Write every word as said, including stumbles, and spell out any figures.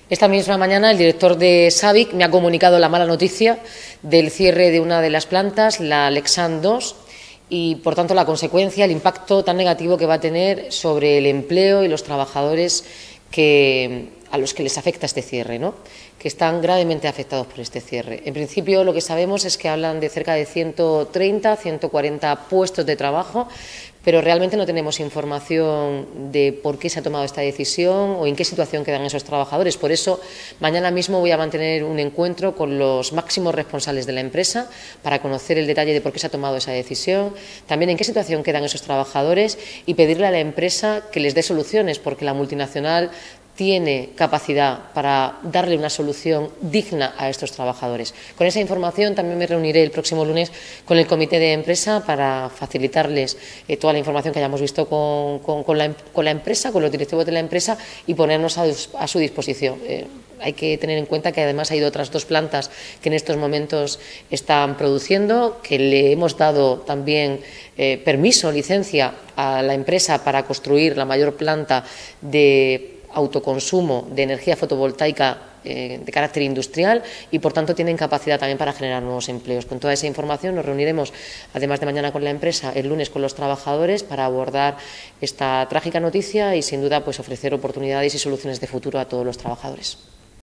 Esta misma mañana el director de SABIC me ha comunicado la mala noticia del cierre de una de las plantas, la Lexan dos, y por tanto la consecuencia, el impacto tan negativo que va a tener sobre el empleo y los trabajadores que, a los que les afecta este cierre, ¿no?, que están gravemente afectados por este cierre. En principio, lo que sabemos es que hablan de cerca de ciento treinta, ciento cuarenta puestos de trabajo, pero realmente no tenemos información de por qué se ha tomado esta decisión o en qué situación quedan esos trabajadores. Por eso, mañana mismo voy a mantener un encuentro con los máximos responsables de la empresa para conocer el detalle de por qué se ha tomado esa decisión, también en qué situación quedan esos trabajadores y pedirle a la empresa que les dé soluciones, porque la multinacional tiene capacidad para darle una solución digna a estos trabajadores. Con esa información también me reuniré el próximo lunes con el comité de empresa para facilitarles eh, toda la información que hayamos visto con, con, con, la, con la empresa, con los directivos de la empresa y ponernos a, a su disposición. Eh, hay que tener en cuenta que además hay otras dos plantas que en estos momentos están produciendo, que le hemos dado también eh, permiso, licencia a la empresa para construir la mayor planta de autoconsumo de energía fotovoltaica eh, de carácter industrial y, por tanto, tienen capacidad también para generar nuevos empleos. Con toda esa información nos reuniremos, además de mañana con la empresa, el lunes con los trabajadores para abordar esta trágica noticia y, sin duda, pues ofrecer oportunidades y soluciones de futuro a todos los trabajadores.